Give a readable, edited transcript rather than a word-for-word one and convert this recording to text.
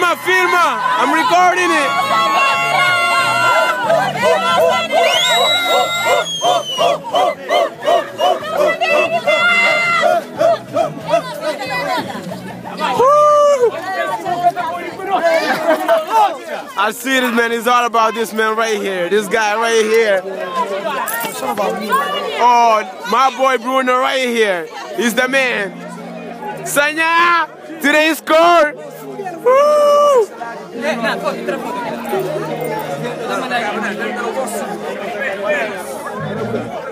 Filma. I'm recording it. I see this, man. It's all about this man right here. This guy right here. Oh, my boy Bruno right here. He's the man. Sanya, today's score. Woo!